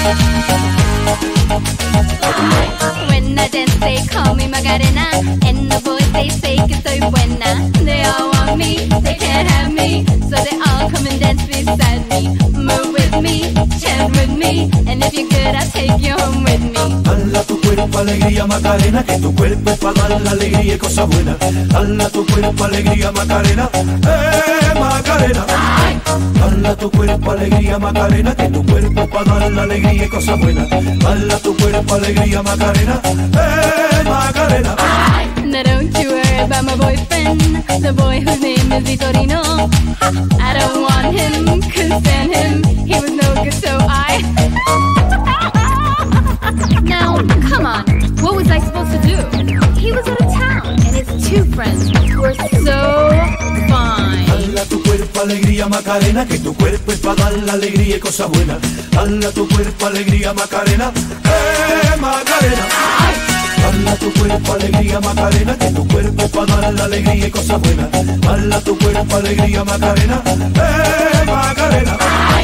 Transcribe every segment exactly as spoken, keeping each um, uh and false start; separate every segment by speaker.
Speaker 1: When I dance they call me Macarena, and the boys they say que soy buena. They all want me, they can't have me, so they all come and dance beside me. Move with me, chant with me, and if you're good I'll take you home with me.
Speaker 2: Dala tu cuerpo alegría Macarena, que tu cuerpo es para dar la alegría y cosas buenas. Dala tu cuerpo alegría Macarena, eh Macarena. Dala tu cuerpo alegría Macarena, que tu cuerpo es para dar la alegría y cosas buenas. Dala tu cuerpo alegría Macarena, eh Macarena.
Speaker 1: Now don't you worry about my boyfriend, the boy whose name is Vitorino. I don't want him, couldn't stand him, he was no good so I Now, come on, what was I supposed to do? He was out of town, and his two friends were so fine.
Speaker 2: Dala tu cuerpo alegría Macarena, que tu cuerpo es para dar la alegría y cosas buenas. Dala tu cuerpo alegría Macarena, eh Macarena. Dala tu cuerpo alegría Macarena, que tu cuerpo es para dar la alegría y cosas buenas. Dala tu cuerpo alegría Macarena, eh Macarena.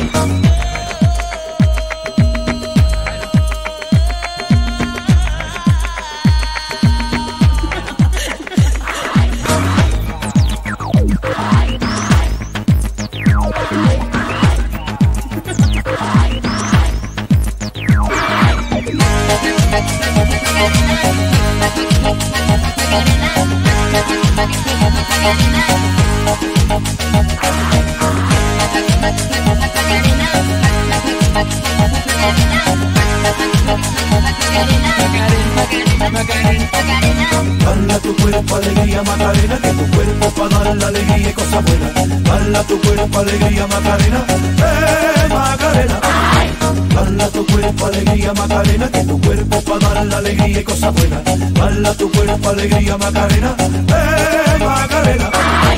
Speaker 2: Dala tu cuerpo alegría Macarena, que tu cuerpo para dar la alegría y cosas buenas. Dala tu cuerpo alegría Macarena, eh Macarena. Dala tu cuerpo alegría Macarena, que tu cuerpo para dar la alegría y cosas buenas. Dala tu cuerpo alegría Macarena, eh Macarena.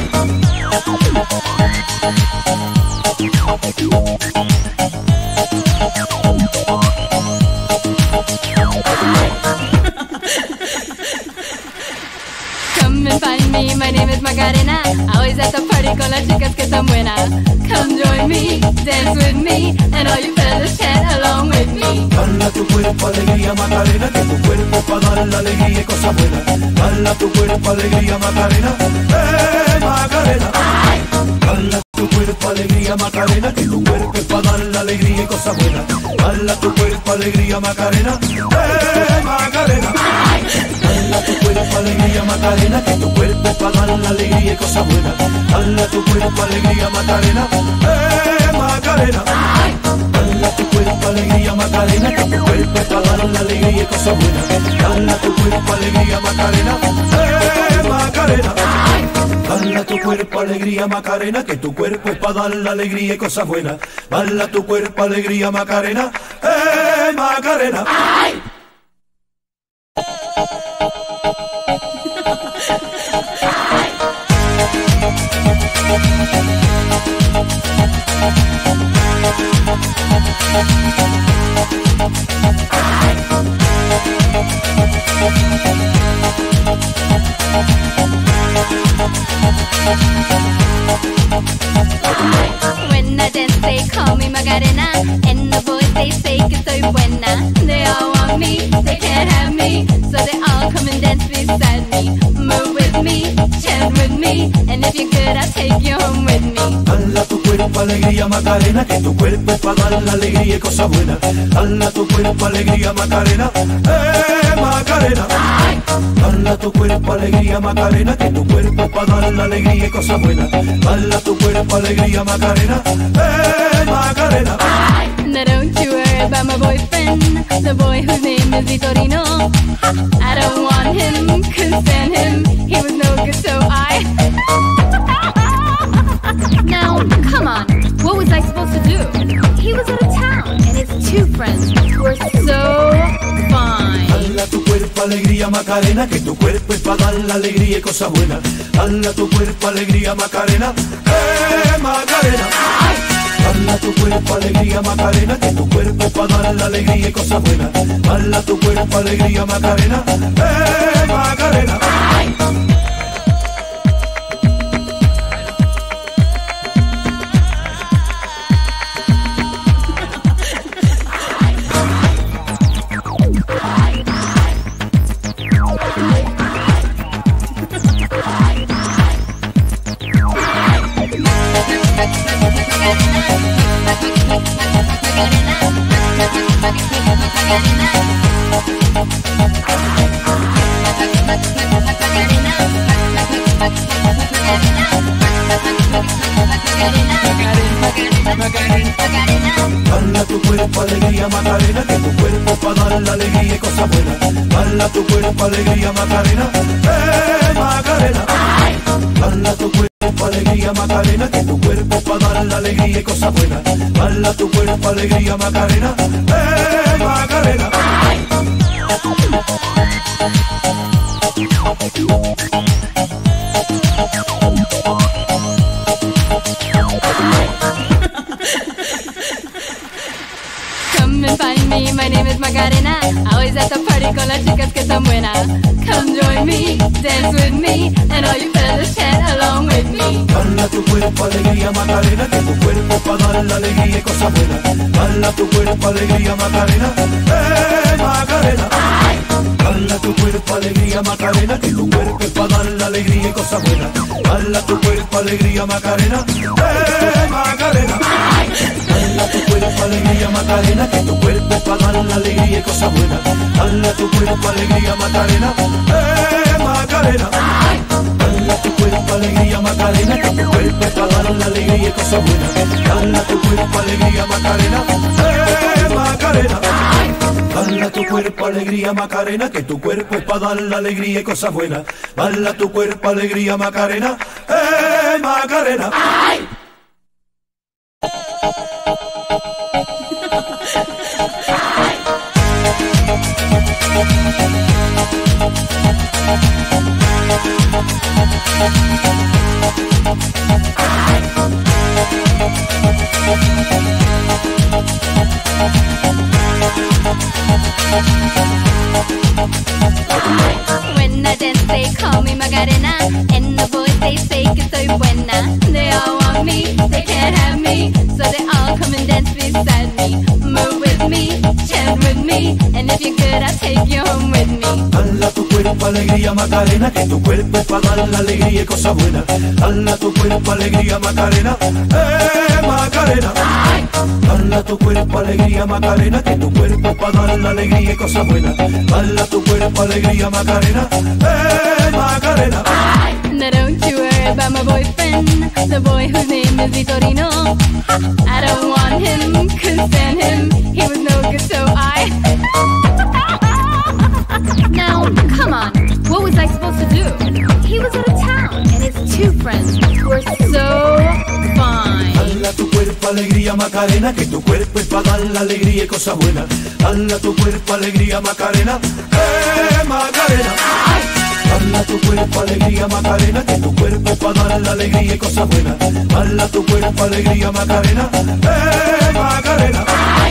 Speaker 1: Come and find me, my name is Macarena. Always at the party con las chicas que están buenas. Come join me, dance with me, and all you fellas chant along with me.
Speaker 2: Dala tu cuerpo alegría Macarena, que tu cuerpo para dar la alegría y cosas buenas. Dala tu cuerpo alegría Macarena, eh Macarena. Dala tu cuerpo alegría Macarena, que tu cuerpo es para dar la alegría y cosas buenas. Dala tu cuerpo alegría Macarena, eh Macarena. Dala tu cuerpo alegría Macarena, que tu cuerpo es para dar la alegría y cosas buenas. Dala tu cuerpo alegría Macarena, eh Macarena. Dala tu cuerpo alegría Macarena, que tu cuerpo es para dar la alegría y cosas buenas. Dala tu cuerpo alegría Macarena, eh Macarena. Dala tu cuerpo alegría Macarena, que tu cuerpo es para dar la alegría y cosas buenas. Dala tu cuerpo alegría Macarena, eh Macarena.
Speaker 1: When I dance they call me Macarena, and the boys they say que soy buena. They all want me, they can't have me, so they all come and dance beside me. Move with me, chant with me, and if you're good I'll take you home with me.
Speaker 2: Dala tu cuerpo alegría Macarena, que tu cuerpo es para dar la alegría y cosas buenas. Dala tu cuerpo alegría Macarena, eh Macarena. Dala tu cuerpo alegría Macarena, que tu cuerpo es para dar la alegría y cosas buenas. Dala tu cuerpo alegría Macarena, eh Macarena.
Speaker 1: Now don't you worry about my boyfriend, the boy whose name is Vitorino. I don't want him, couldn't stand him, he was no good so I Now, come on, what was I supposed to do? He was out of town, and his two friends were so fine.
Speaker 2: Dala tu cuerpo alegría Macarena, que tu cuerpo es para dar la alegría y cosas buenas. Dala tu cuerpo alegría Macarena, eh Macarena. Dala tu cuerpo alegría Macarena, que tu cuerpo es para dar la alegría y cosas buenas. Dala tu cuerpo alegría Macarena, eh Macarena. Bala tu cuerpo, alegría, Macarena, que tu cuerpo pa' dar la alegría y cosas buenas. Bala tu cuerpo, alegría, Macarena, eh, Macarena. Bala tu cuerpo, alegría, Macarena, que tu cuerpo pa' dar la alegría y cosas buenas. Bala tu cuerpo, alegría, Macarena, eh, Macarena.
Speaker 1: Come and find me, my name is Macarena. Always at the party con las chicas que están buenas. Come join me, dance with me, and all you fellas chat along with me.
Speaker 2: Bala tu cuerpo, alegría, Macarena, que tu cuerpo pa' dar la alegría y cosas buenas. Bala tu cuerpo, alegría, Macarena, eh, Macarena. Bala tu cuerpo, alegría, Macarena, que tu cuerpo es pa' dar la alegría y cosas buenas. Bala tu cuerpo, alegría, Macarena, eh, Macarena. Bala tu cuerpo, alegría, Macarena, que tu cuerpo es pa' dar la alegría y cosas buenas. Bala tu cuerpo, alegría, Macarena, eh, Macarena. Bala tu cuerpo, alegría, Macarena, que tu cuerpo es pa' dar la alegría y cosas buenas. Bala tu cuerpo, alegría, Macarena, eh, Macarena. Bala tu cuerpo, alegría, Macarena, que tu cuerpo es pa' dar la alegría y cosas buenas. Bala tu cuerpo, alegría, Macarena, eh, Macarena.
Speaker 1: When I dance they call me Macarena, and the boys they say que soy buena. They all want me, they can't have me, so they all come and dance beside me. Move with me, chant with me, and if you're good I'll take you home with me.
Speaker 2: Bala tu cuerpo, alegría, Macarena, que tu cuerpo es pa' dar la alegría y cosas buenas. Bala tu cuerpo, alegría, Macarena, eh, Macarena. Bala tu cuerpo, alegría, Macarena, que tu cuerpo es pa' dar la alegría y cosas buenas. Bala tu cuerpo, alegría, Macarena, eh, Macarena.
Speaker 1: Now don't you worry about my boyfriend, the boy whose name is Vitorino. I don't want him, couldn't stand him, he was no good so I Now, come on, what was I supposed to do? He was out of town, and his two friends were so fine.
Speaker 2: Bala tu cuerpo, alegría, Macarena, que tu cuerpo es pa' dar la alegría y cosas buenas. Bala tu cuerpo, alegría, Macarena, eh, Macarena. Bala tu cuerpo, alegría, Macarena, que tu cuerpo es pa' dar la alegría y cosas buenas. Bala tu cuerpo, alegría, Macarena, eh, Macarena.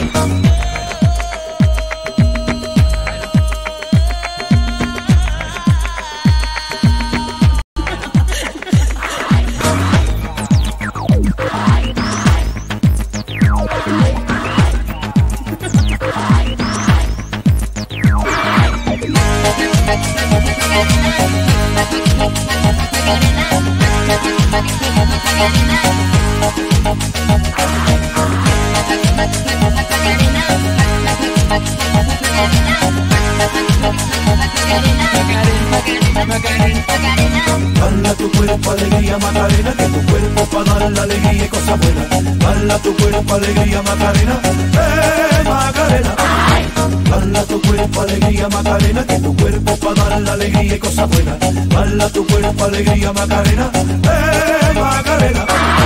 Speaker 2: Bala tu cuerpo, alegría, Macarena, que tu cuerpo pa' dar la alegría y cosas buenas. Bala tu cuerpo, alegría, Macarena, eh, Macarena. Bala tu cuerpo, alegría, Macarena, que tu cuerpo pa' dar la alegría y cosas buenas. Bala tu cuerpo, alegría, Macarena, eh, Macarena.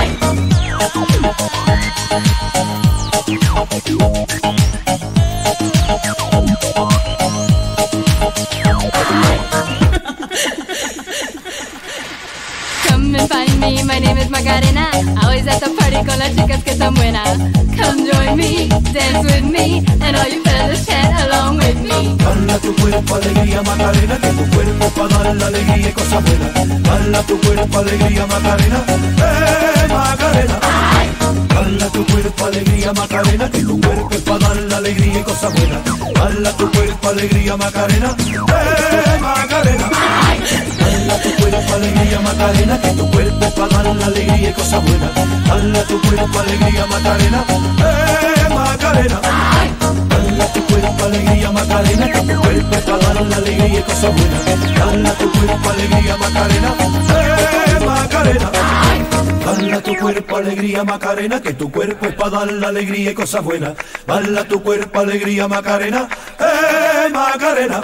Speaker 1: Come and find me, my name is Macarena. Always at the party con las chicas que están buenas. Come join me, dance with me, and all you fellas chat along with me.
Speaker 2: Bala tu cuerpo, alegría, Macarena, que tu cuerpo pa' dar la alegría y cosas buenas. Bala tu cuerpo, alegría, Macarena, eh, Macarena. Bala tu cuerpo, alegría, Macarena, que tu cuerpo es pa' dar la alegría y cosas buenas. Bala tu cuerpo, alegría, Macarena, eh, Macarena. Bala tu cuerpo, alegría, Macarena, que tu cuerpo es pa' dar la alegría y cosas buenas. Dale tu cuerpo alegría Macarena, eh Macarena. Dale tu cuerpo alegría Macarena, que tu cuerpo es para dar la alegría y cosas buenas. Dale tu cuerpo alegría Macarena, eh Macarena. Dale tu cuerpo alegría Macarena, que tu cuerpo es para dar la alegría y cosas buenas. Dale tu cuerpo alegría Macarena, eh Macarena.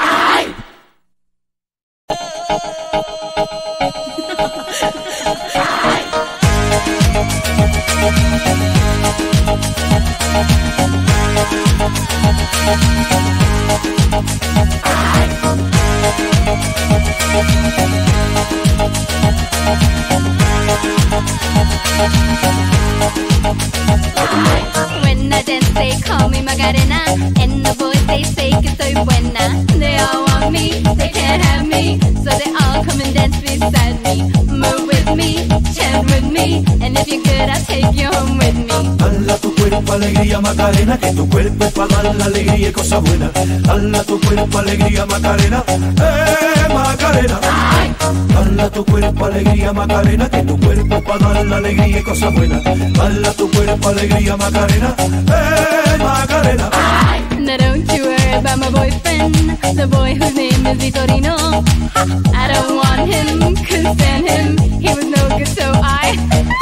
Speaker 1: When I dance they call me Macarena, and the boys they say que soy buena. They all want me, they can't have me, so they all come and dance beside me. Move with me, chant with me, and if you're good I'll take you home with me.
Speaker 2: Dale tu cuerpo alegría Macarena, que tu cuerpo es para dar la alegría y cosas buenas. Dale tu cuerpo alegría Macarena, eh Macarena. Dale tu cuerpo alegría Macarena, que tu cuerpo es para dar la alegría y cosas buenas. Dale tu cuerpo alegría Macarena, eh Macarena.
Speaker 1: Now don't you worry about my boyfriend, the boy whose name is Vitorino. I don't want him, couldn't stand him, he was no good so I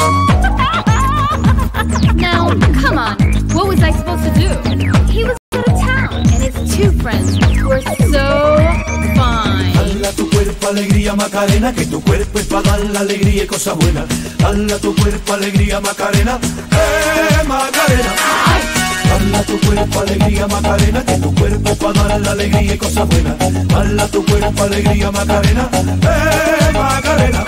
Speaker 1: Now, come on, what was I supposed to do? He was out of town, and his two friends were so fine.
Speaker 2: Dale tu cuerpo alegría Macarena, que tu cuerpo es para dar la alegría y cosas buenas. Dale tu cuerpo alegría Macarena, eh Macarena. Dale tu cuerpo alegría Macarena, que tu cuerpo es para dar la alegría y cosas buenas. Dale tu cuerpo alegría Macarena, eh Macarena.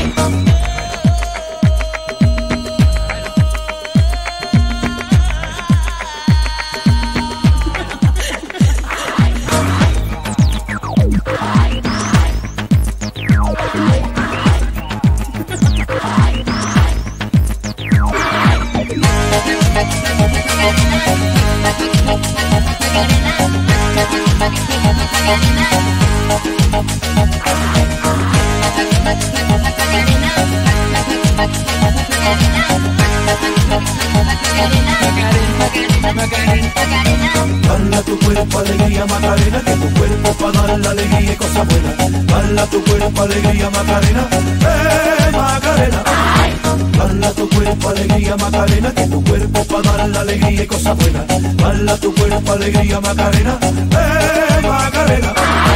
Speaker 2: Dale tu cuerpo alegría Macarena, que tu cuerpo es para dar la alegría y cosas buenas. Dale tu cuerpo alegría Macarena, eh Macarena. Dale tu cuerpo alegría Macarena, que tu cuerpo es para dar la alegría y cosas buenas. Dale tu cuerpo alegría Macarena, eh Macarena.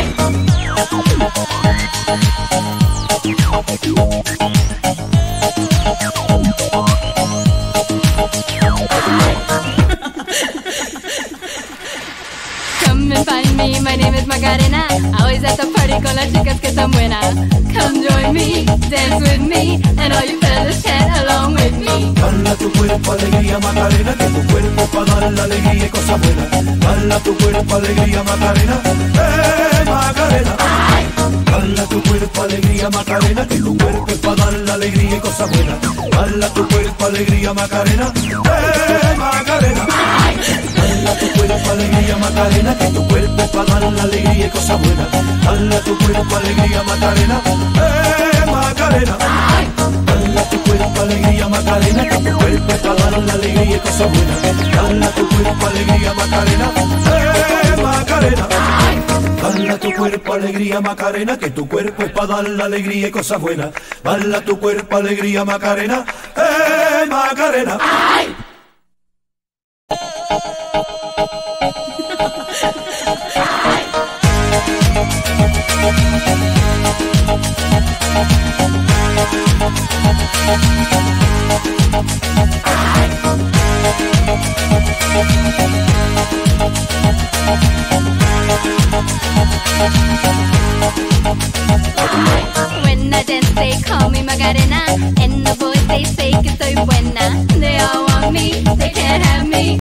Speaker 1: Come and find me, my name is Macarena. Always at the party con las chicas que son buenas. Come join me, dance with me, and all you fellas chant along with me.
Speaker 2: Dale tu cuerpo alegría Macarena, que tu cuerpo es para dar la alegría y cosas buenas. Dale tu cuerpo alegría Macarena, eh Macarena. Dale tu cuerpo alegría Macarena, que tu cuerpo es para dar la alegría y cosas buenas. Dale tu cuerpo alegría Macarena, eh Macarena. Dale tu cuerpo alegría Macarena, que tu cuerpo es para dar la alegría y cosas buenas. Dale tu cuerpo alegría Macarena, eh Macarena. Dale tu cuerpo alegría Macarena, que tu cuerpo es para dar la alegría y cosas buenas. Dale tu cuerpo alegría Macarena, eh Macarena. Dale tu cuerpo alegría Macarena, que tu cuerpo es para dar la alegría y cosas buenas. Dale tu cuerpo alegría Macarena, eh Macarena.
Speaker 1: When I dance they call me Macarena, and the boys they say que soy buena. They all want me, they can't have me.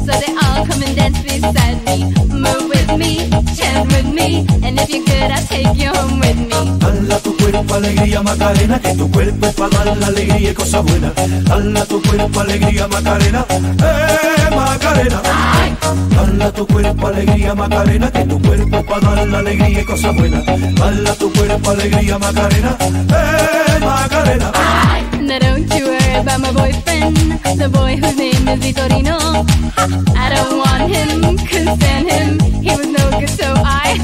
Speaker 1: so they all come and dance beside me. Move with me, chant with me, and if you're good, I'll take you home with me.
Speaker 2: Dala tu cuerpo alegría Macarena, que tu cuerpo es para dar la alegría y cosas buenas. Dala tu cuerpo alegría Macarena, eh Macarena. Dala tu cuerpo alegría Macarena, que tu cuerpo es para dar la alegría y cosas buenas. Dala tu cuerpo alegría Macarena, eh Macarena.
Speaker 1: Now don't you worry about my boyfriend, the boy whose name is Vitorino. I don't want him, couldn't stand him, he was no good, so I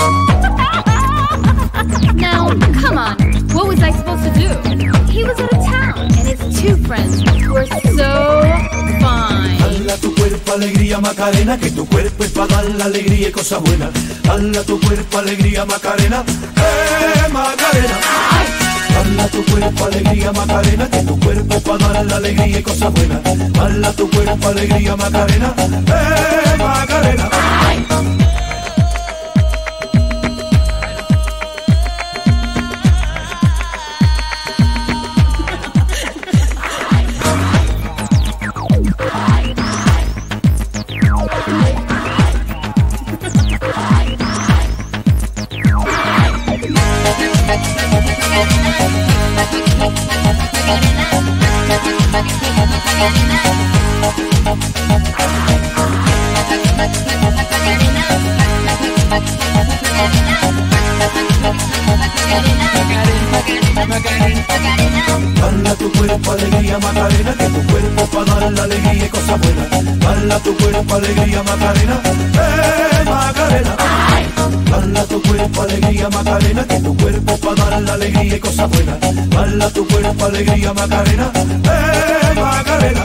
Speaker 1: Now, come on, what was I supposed to do? He was out of town, and his two friends were so fine.
Speaker 2: Dala tu cuerpo alegría Macarena, que tu cuerpo es para dar la alegría y cosas buenas. Dala tu cuerpo alegría Macarena, eh Macarena. Dala tu cuerpo alegría Macarena, que tu cuerpo es para dar la alegría y cosas buenas. Dala tu cuerpo alegría Macarena, eh Macarena. Dala tu cuerpo alegría Macarena, que tu cuerpo para dar la alegría y cosas buenas. Dala tu cuerpo alegría Macarena, eh Macarena. Dala tu cuerpo alegría Macarena, que tu cuerpo para dar la alegría y cosas buenas. Dala tu cuerpo alegría Macarena, eh Macarena.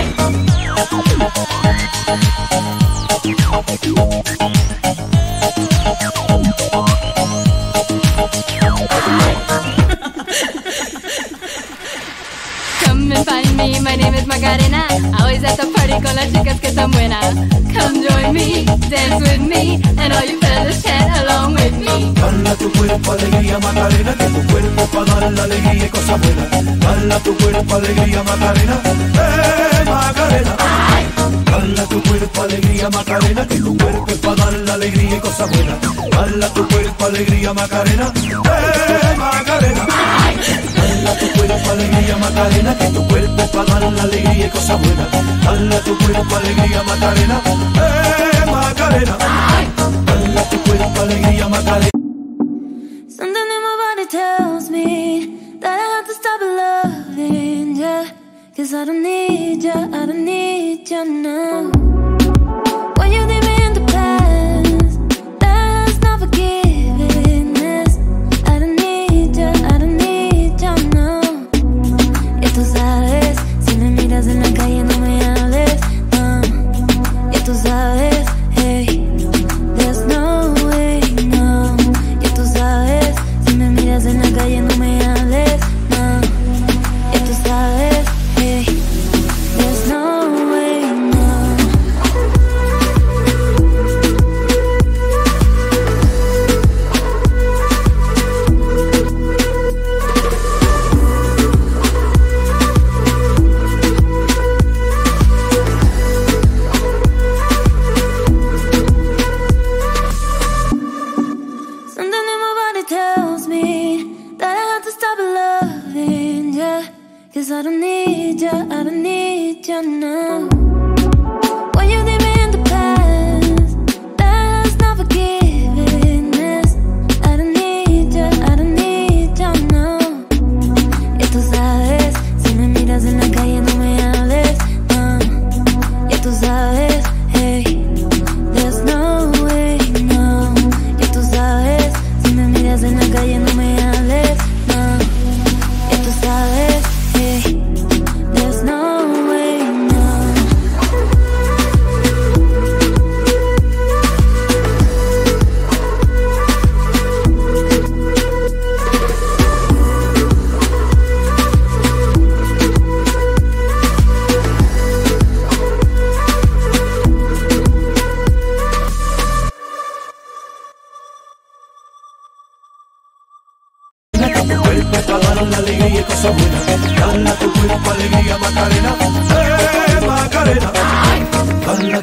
Speaker 1: Come and find me, my name is Macarena. Always at the party con las chicas que están buenas. Come join me, dance with me, and all you fellas chant along with me.
Speaker 2: Dala tu cuerpo alegría Macarena, que tu cuerpo para dar la alegría y cosas buenas. Dala tu cuerpo alegría Macarena, eh Macarena. Dala tu cuerpo alegría Macarena, que tu cuerpo es para dar la alegría y cosas buenas. Dala tu cuerpo alegría Macarena, eh Macarena. Dala tu cuerpo alegría Macarena, que tu cuerpo es para dar la alegría y cosas buenas. Dala tu cuerpo alegría Macarena, eh Macarena. Dala tu cuerpo alegría Macarena.
Speaker 3: Something in my body tells me that I have to stop loving ya, 'cause I don't need ya, I don't need ya now. When you leave me in the past, that's not forgiveness. I don't need ya, I don't need ya now. Ya tú sabes, si me miras en la calle no me hables, no. Ya tú sabes, hey, there's no way, no. Ya tú sabes, si me miras en la calle no me hables, no. Ya tú sabes, hey, there's no way, no. Something in my body tells me that I have to stop loving ya, 'cause I don't need ya, I don't need ya now. When you leave me in the past, that's not forgiveness. I don't need ya, I don't need ya now. Ya tú sabes, si me miras en la calle no me hables, no. Ya tú sabes, hey, there's no way, no. Ya tú sabes, si me miras en la calle no me hables, no. Ya tú sabes, hey, there's no way, no.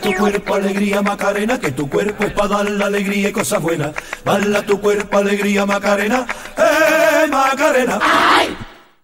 Speaker 2: tu cuerpo alegría Macarena, que tu cuerpo es para dar la alegría y cosas buenas. Baila tu cuerpo alegría Macarena, eh Macarena. ¡Ay!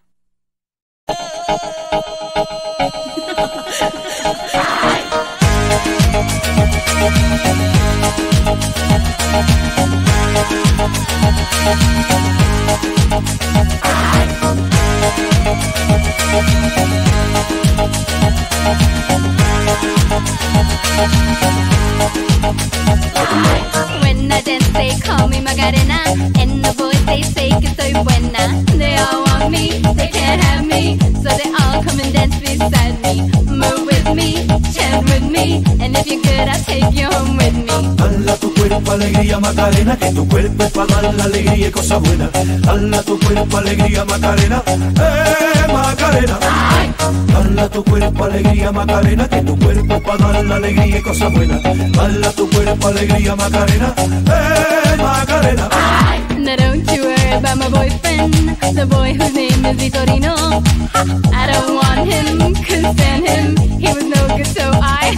Speaker 1: When I dance they call me Macarena, and the boys they say que soy buena. They all want me, they can't have me, so they all come and dance beside me. Move with me, chant with me, and if you're good I'll take you home with me.
Speaker 2: Dala tu cuerpo alegría Macarena, que tu cuerpo es para dar la alegría y cosas buenas. Dala tu cuerpo alegría Macarena, eh Macarena.
Speaker 1: Ay.
Speaker 2: Dala tu cuerpo alegría Macarena, que tu cuerpo es para dar la alegría y cosas buenas. Dala tu cuerpo alegría Macarena, eh Macarena.
Speaker 1: Ay. Now don't you worry about my boyfriend, the boy whose name is Vitorino. I don't want him, couldn't stand him, he was no good so I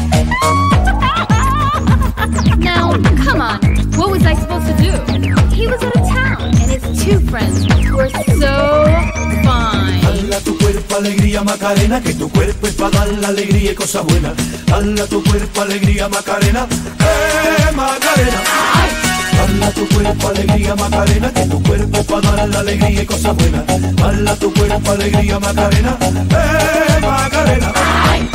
Speaker 1: Now, come on, what was I supposed to do? He was out of town, and his two friends were so fine.
Speaker 2: Dala tu cuerpo alegría Macarena, que tu cuerpo es para dar la alegría y cosas buenas. Dala tu cuerpo alegría Macarena, eh Macarena.
Speaker 1: Ay.
Speaker 2: Dala tu cuerpo alegría Macarena, que tu cuerpo es para dar la alegría y cosas buenas. Dala tu cuerpo alegría Macarena, eh Macarena.
Speaker 1: Ay.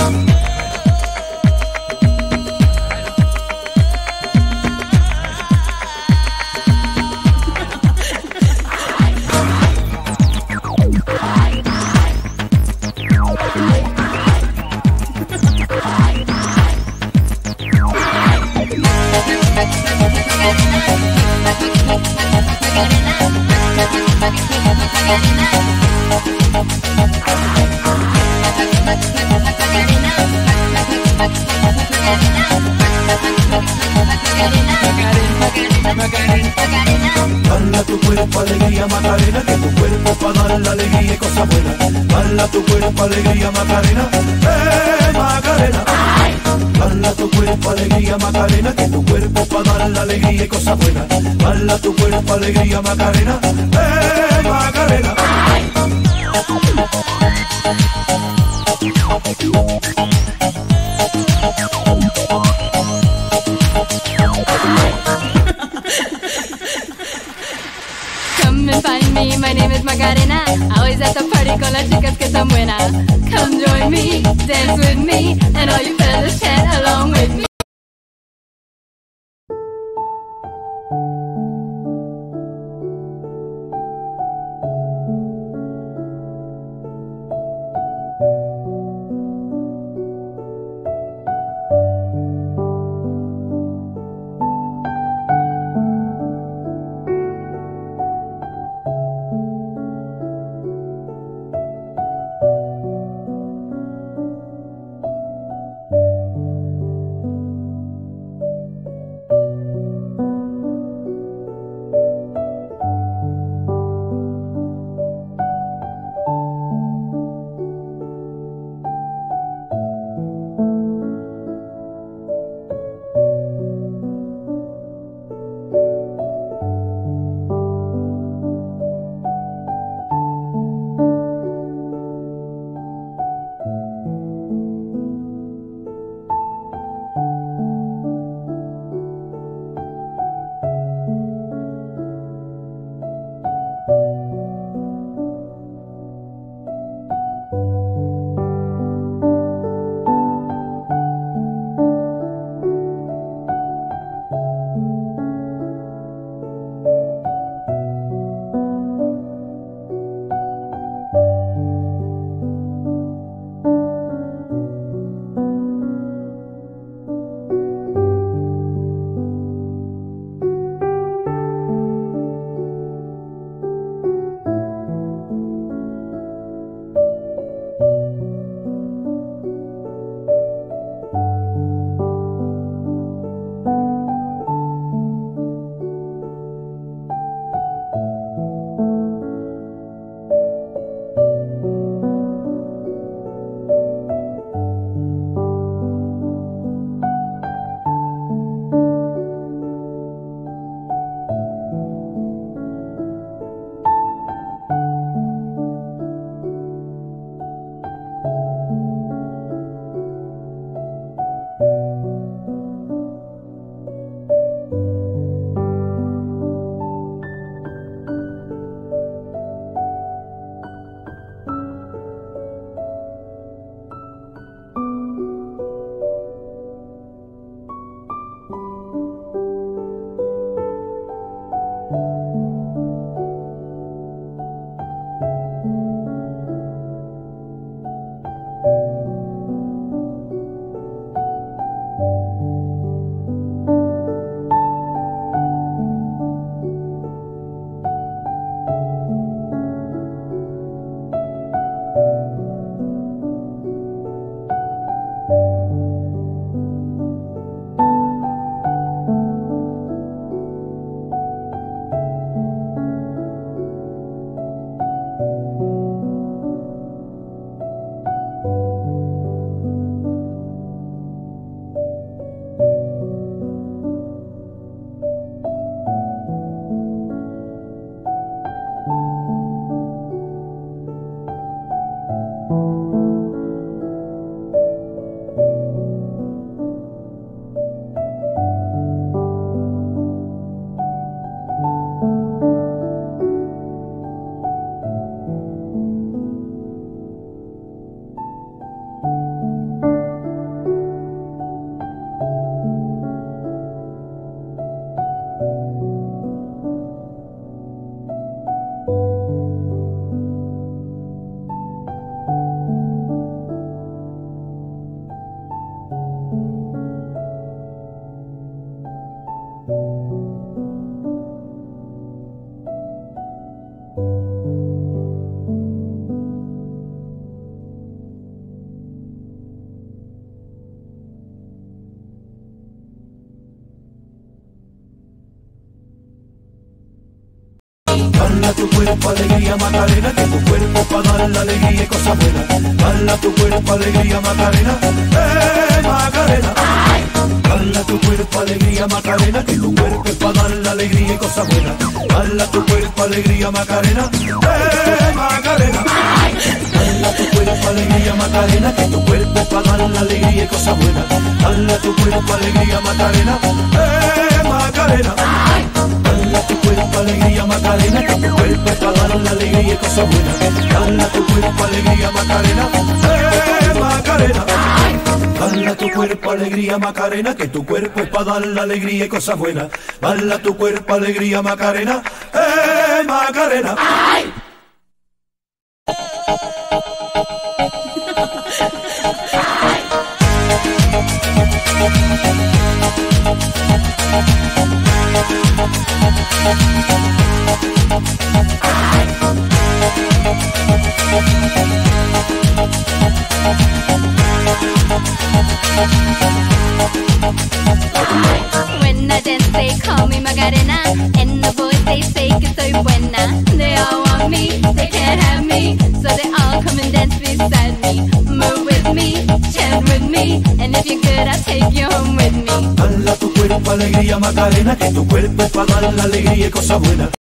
Speaker 2: Dala tu cuerpo alegría Macarena, que tu cuerpo es para dar la alegría y cosas buenas. Dala tu cuerpo alegría Macarena, eh Macarena. Dala tu cuerpo alegría Macarena, que tu cuerpo es para dar la alegría y cosas buenas. Dala tu cuerpo alegría Macarena, eh Macarena.
Speaker 1: Come and find me, my name is Macarena. Always at the party con las chicas que están buenas. Come join me, dance with me, and all you fellas chant along with me.
Speaker 2: Dale a tu cuerpo alegría Macarena, que tu cuerpo es para dar la alegría y cosas buenas. Dale a tu cuerpo alegría Macarena, eh Macarena. Dale a tu cuerpo alegría Macarena, que tu cuerpo es para dar la alegría y cosas buenas. Dale a tu cuerpo alegría Macarena, eh Macarena. Dale a tu cuerpo alegría Macarena, que tu cuerpo es para dar la alegría y cosas buenas. Dale a tu cuerpo alegría Macarena, eh Macarena. Dale a tu cuerpo alegría Macarena, que tu cuerpo es para dar la alegría y cosas buenas. Dale a tu cuerpo alegría Macarena, eh Macarena. Dale a tu cuerpo alegría Macarena, que tu cuerpo es para dar la alegría y cosas buenas. Dale a tu cuerpo alegría Macarena, eh Macarena.
Speaker 1: When I dance they call me Macarena, and the boys they say que soy buena. They all want me, they can't have me, so they all come and dance beside me. Move with me, chant with me, and if you're good I'll take you home with me.
Speaker 2: Dale a tu cuerpo alegría Macarena, que tu cuerpo es para dar la alegría y cosas buenas.